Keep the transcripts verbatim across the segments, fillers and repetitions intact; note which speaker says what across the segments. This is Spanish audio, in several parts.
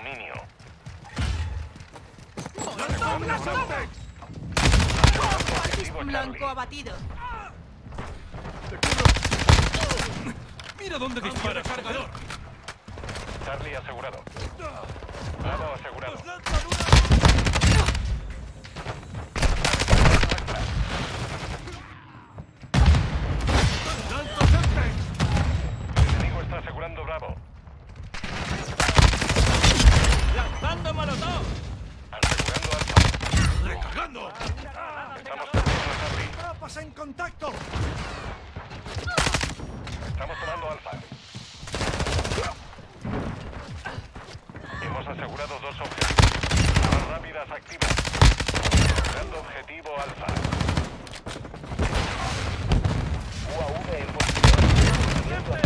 Speaker 1: dominio.
Speaker 2: Blanco abatido.
Speaker 3: Mira dónde dispara, cargador.
Speaker 1: Charlie asegurado. Bravo asegurado. El enemigo está asegurando Bravo.
Speaker 3: ¡Lanzando molotov!
Speaker 1: Asegurando Alfa.
Speaker 3: ¡Recargando!
Speaker 1: Estamos perdiendo a Charlie.
Speaker 4: ¡Tropas en contacto!
Speaker 1: Estamos tomando Alfa. Hemos asegurado dos objetivos. Armas rápidas activas. Asegurando objetivo Alfa. U A V en posición.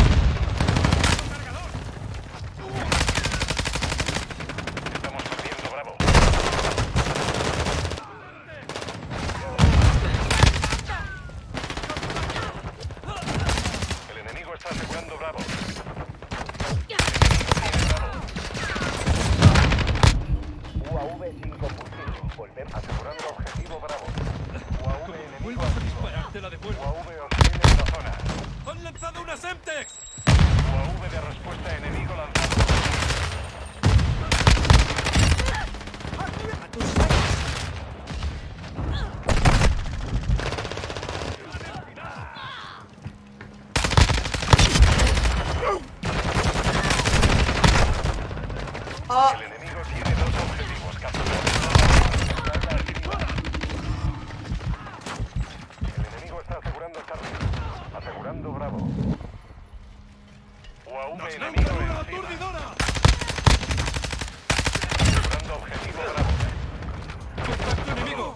Speaker 1: Estamos perdiendo Bravo. El enemigo está asegurando Bravo. U A V sin combustible. Volvemos asegurando objetivo Bravo. U A V enemigo
Speaker 3: Vuelvas a
Speaker 1: activo.
Speaker 3: disparar, te la
Speaker 1: U
Speaker 3: devuelvo.
Speaker 1: A V hostil en la zona.
Speaker 3: ¡Han lanzado una Semtex!
Speaker 1: U A V de respuesta enemigo lanzado.
Speaker 4: ¡A tus seis!
Speaker 2: Oh,
Speaker 1: El enemigo tiene dos objetivos capturados. El enemigo está asegurando Charlie. Asegurando Bravo. U A V
Speaker 3: ¡Nos
Speaker 1: enemigo
Speaker 3: lanzan una
Speaker 1: encima.
Speaker 3: aturdidora!
Speaker 1: Asegurando objetivo Bravo.
Speaker 3: ¡Contacto enemigo!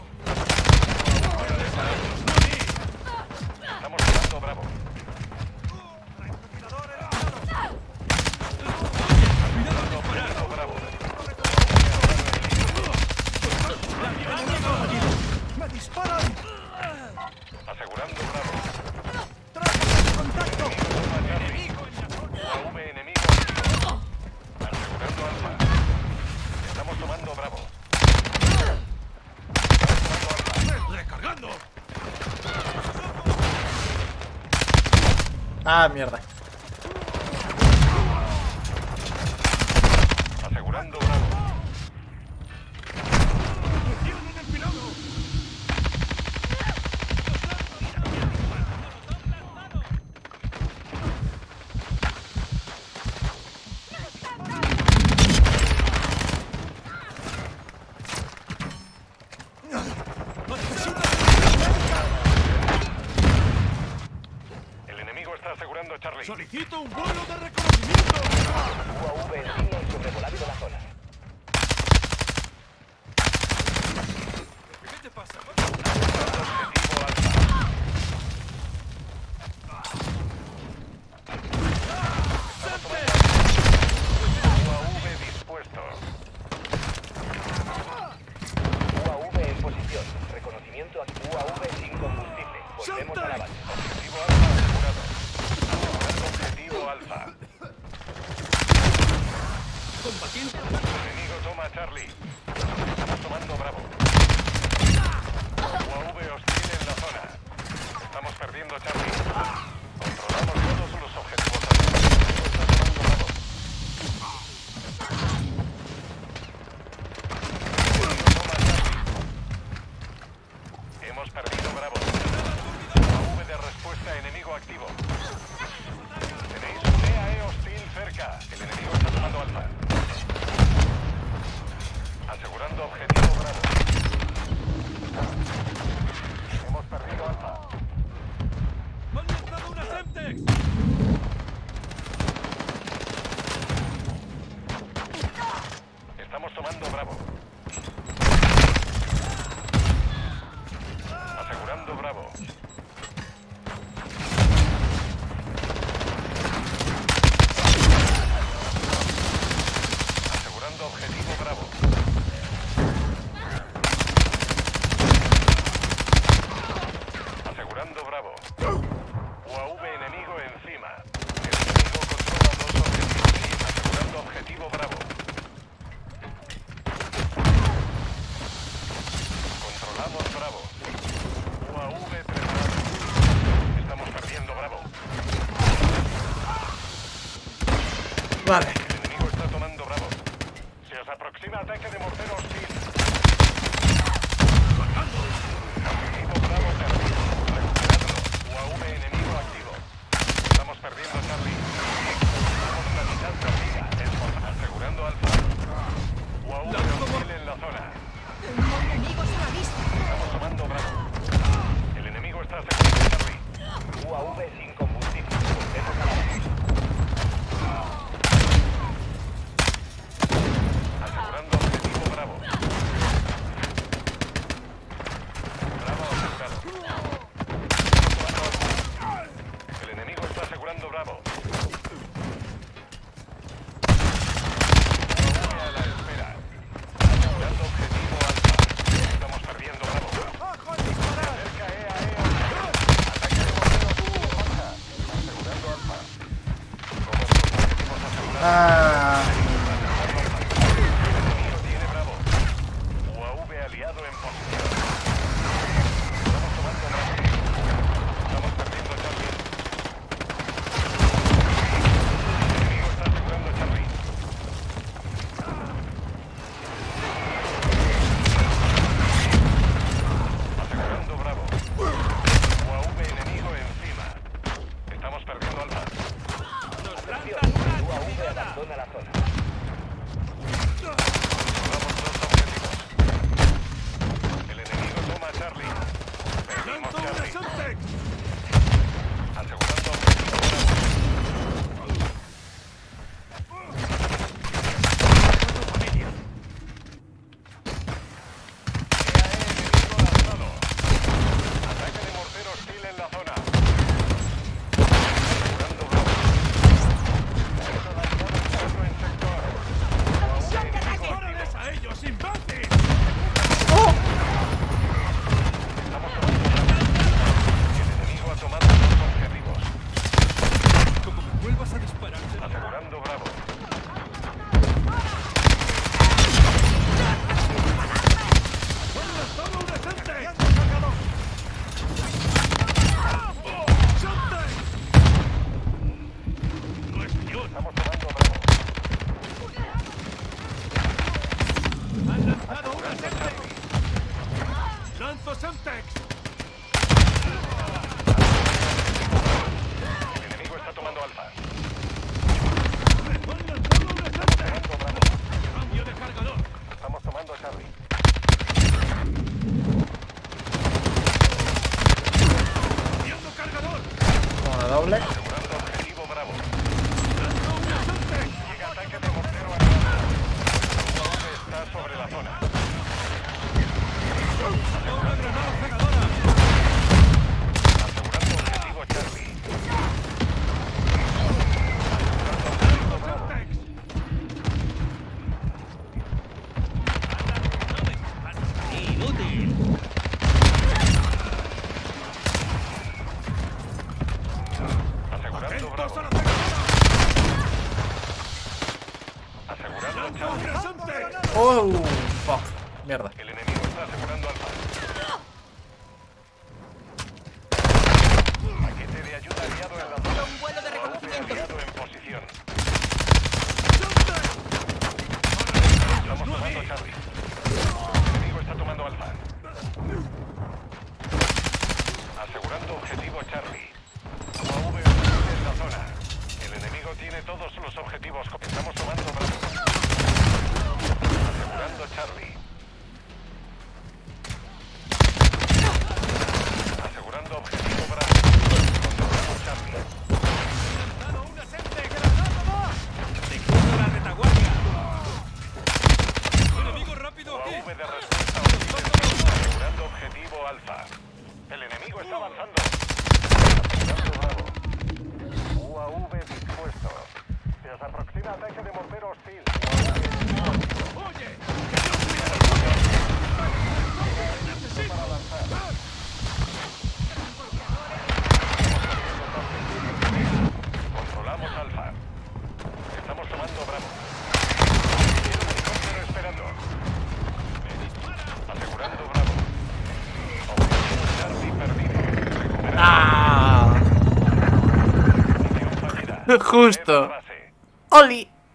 Speaker 1: Estamos tomando Bravo.
Speaker 3: ¡Cuidado al disparar!
Speaker 1: Objetivo Bravo.
Speaker 4: ¡Me disparan!
Speaker 1: Asegurando Bravo.
Speaker 4: ¡Tropas en contacto!
Speaker 1: Toma Charlie. U A V enemigo activo. Asegurando Alfa. Estamos tomando Bravo. Estamos tomando Alfa.
Speaker 3: ¡Recargando!
Speaker 5: Ah, mierda.
Speaker 1: Asegurando Bravo.
Speaker 3: ¡Tienen empilado!
Speaker 1: El enemigo está asegurando Charlie.
Speaker 3: ¡Solicito un vuelo de reconocimiento!
Speaker 1: U A V en línea y sobrevolando la zona.
Speaker 3: ¿Qué te pasa?
Speaker 1: Objetivo Alfa. U A V dispuesto. U A V en posición. Reconocimiento a U A V sin combustible. Volvemos a la base. Objetivo Alfa asegurado. Asegurando objetivo Alfa.
Speaker 3: Combatiente.
Speaker 1: El enemigo toma Charlie. Estamos tomando Bravo. U A V hostil en la zona. Estamos perdiendo Charlie. Controlamos todos los objetivos. El enemigo está tomando Bravo. El enemigo toma Charlie. Hemos perdido Bravo. U A V de respuesta enemigo activo. Tenéis un E A E hostil cerca. El enemigo está tomando Alfa. Asegurando
Speaker 2: Vale.
Speaker 1: El enemigo está tomando Bravo. Se os aproxima ataque de mortero hostil. Objetivo Bravo perdido. Recuperadlo. U A V enemigo activo. Estamos perdiendo Charlie. Estamos la mitad perdida. Estamos asegurando Alfa. U A V hostil en la zona.
Speaker 5: Enemigos a la vista.
Speaker 1: Estamos tomando Bravo. El enemigo está asegurando Charlie. U A V sin combustible. Volvemos a la base. Asegurando objetivo Bravo. Bravo asegurado. El enemigo está asegurando Bravo. A la espera. Asegurando objetivo Alfa. Estamos perdiendo Bravo.
Speaker 4: ¡Bajo a disparar!
Speaker 1: Cerca E A E. Ataque de mortero hostil baja. Asegurando Alfa. Todos los objetivos asegurados.
Speaker 2: Ah.
Speaker 1: El enemigo tiene Bravo. U A V aliado en posición. Estamos tomando Bravo. Estamos perdiendo Charlie. El enemigo está asegurando Charlie. Asegurando Bravo. U A V enemigo encima. Estamos perdiendo Alfa. Atención, U A V abandona la zona. Tomamos dos objetivos. El enemigo toma Charlie. Perdimos
Speaker 3: ¡Lanzo una
Speaker 1: Charlie.
Speaker 3: Semtex!
Speaker 1: Asegurando objetivo Bravo. Familia. E A E enemigo lanzado. Ataque de mortero hostil en la zona. Asegurando Bravo. Mortero lanzado entrando en sector. U A V enemigo activo.
Speaker 3: ¡Órales a ellos, imbécil!
Speaker 1: Estamos tomando Charlie. El enemigo ha tomado dos objetivos.
Speaker 3: Como me vuelvas a disparar, te la-
Speaker 1: Asegurando Bravo.
Speaker 3: ¡Lanzado una Semtex!
Speaker 4: ¡Enviando cargador!
Speaker 3: ¡Semtex! ¡No es Dios!
Speaker 1: Estamos tomando Bravo.
Speaker 3: ¡Han lanzado una
Speaker 1: Asegurando
Speaker 3: Semtex!
Speaker 1: Charlie.
Speaker 3: ¡Lanzo Semtex!
Speaker 1: El enemigo está tomando Alfa.
Speaker 3: ¡Han lanzado una Semtex!
Speaker 1: Tomando Bravo.
Speaker 3: ¡Cambio de cargador!
Speaker 1: Estamos tomando Charlie.
Speaker 3: ¡Cambiando cargador!
Speaker 2: Una doble.
Speaker 1: Asegurando objetivo Bravo.
Speaker 3: ¡Lanzo una Semtex!
Speaker 1: Llega ataque de mortero armado. U A V está sobre la zona.
Speaker 3: ¡Una granada cegadora!
Speaker 1: Asegurando objetivo Charlie. Asegurando objetivo Bravo.
Speaker 3: ¡Semtex! ¡Inútil!
Speaker 1: Asegurando
Speaker 3: ¡Atentos
Speaker 1: Bravo.
Speaker 3: a la cegadora!
Speaker 1: Asegurando
Speaker 3: ¡Lanzo
Speaker 1: Charlie.
Speaker 3: una Semtex!
Speaker 2: Oh, fuck. Mierda.
Speaker 1: El enemigo está asegurando Alfa. Paquete de ayuda aliado en la zona.
Speaker 5: Un vuelo de
Speaker 1: U A V
Speaker 5: reconocimiento.
Speaker 1: aliado en posición.
Speaker 3: ¡Semtex!
Speaker 1: Estamos tomando Charlie. El enemigo está tomando Alfa. Asegurando objetivo Charlie. U A V en la zona. El enemigo tiene todos los objetivos. Estamos tomando Bravo. Asegurando Charlie. Asegurando objetivo Bravo. Controlamos Charlie.
Speaker 3: ¡Lanzado una Semtex! ¡Te cubro la retaguardia! ¡Enemigo rápido
Speaker 1: U A
Speaker 3: aquí!
Speaker 1: V de respuesta hostil. Asegurando objetivo Alfa. El enemigo está avanzando. Asegurando Bravo. U A V dispuesto. Se os aproxima ataque de mortero hostil. U A V
Speaker 3: ¡Oye! ¡Que Dios cuide al pueblo! ¡Necesito!
Speaker 1: para avanzar. Controlamos Alfa. Estamos tomando Bravo. Tiene un helicóptero esperando. Asegurando Bravo. Objetivo Charlie perdido. Recuperando.
Speaker 2: Ah.
Speaker 1: Misión fallida.
Speaker 2: Justo.
Speaker 1: Base.
Speaker 2: Oli.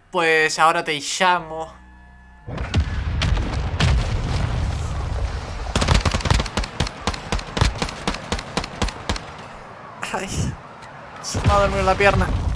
Speaker 2: Pues ahora te llamo. Ay, se me ha dormido la pierna.